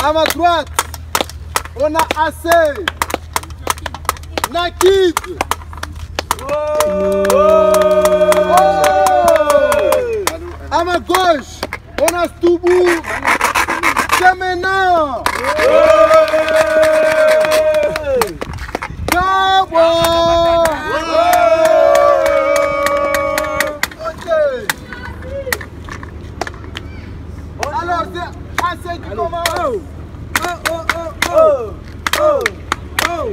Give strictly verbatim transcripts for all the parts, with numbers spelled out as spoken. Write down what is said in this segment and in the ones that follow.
À ma droite, on a Assez. Nakid. Oh. À ma gauche, on a Stoubou. C'est maintenant. Bravo. Alors, c'est Assez qui commence. Oh, oh, oh, oh, oh, oh, oh.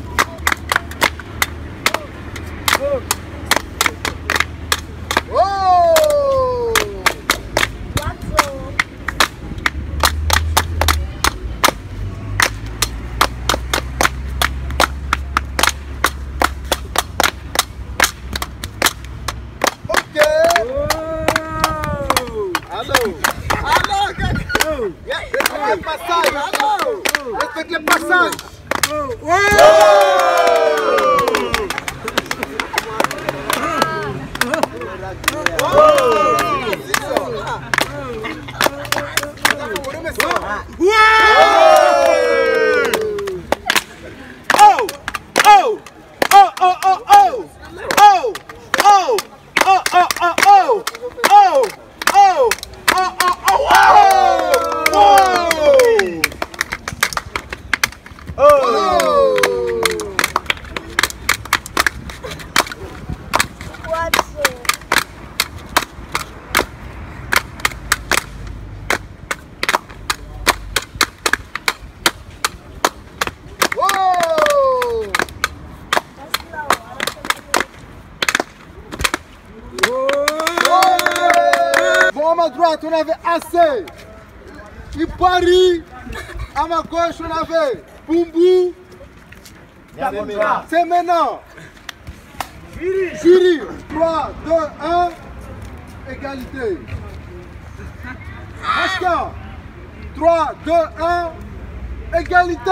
Oh. Ok. Allô. Allô, Gago. Respecte le passage. Allô. Respecte le passage. Oh. À ma droite, on avait Assez. Il parie. À ma gauche, on avait Bumbu. C'est maintenant. Jury. trois, deux, un. Égalité. Hashtag. trois, deux, un. Égalité.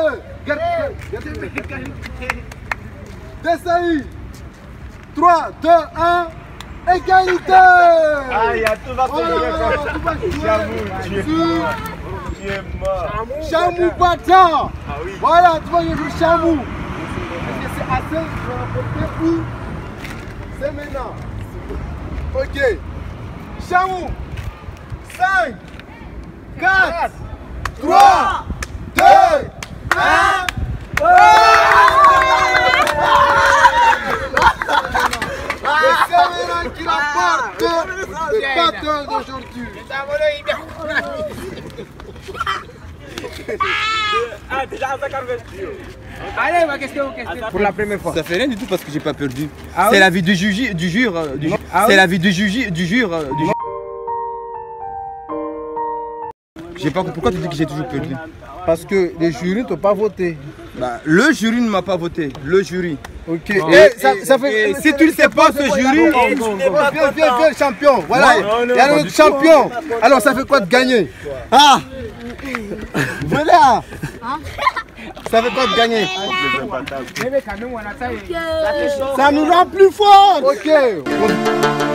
Desailly. trois, deux, un. Égalité. Aïe, tout va se Chamou, tu es mort. Tu es mort. Chamou Bata. Voilà, tu vas jouer Chamou. Est-ce que c'est assez pour remporter ou c'est maintenant? Ok. Chamou. cinq, quatre, trois, deux, un. C'est Séménin qui rapporte le batteur d'aujourd'hui. Ah, déjà, ça calme. Allez, ma question, question. Pour la première fois. Ça fait rien du tout parce que j'ai pas perdu. Ah c'est oui? la vie du juge, du jure, euh, du ju- Ah c'est oui? la vie du juge, du jure, euh, du ju- J'ai pas compris pourquoi tu dis que j'ai toujours perdu. Parce que les jurys n'ont pas voté. Bah, le jury ne m'a pas voté, le jury. Ok. Et, Et ça, et- ça fait. et si tu ne sais pas ce jury, Viens, viens, viens, champion. Voilà. Non, non, Il y a pas notre du champion. Alors, ça fait quoi de gagner? Ah! Voilà! Ça fait quoi de gagner? Mais quand même, on a ça. Ça nous rend plus fort! Ok!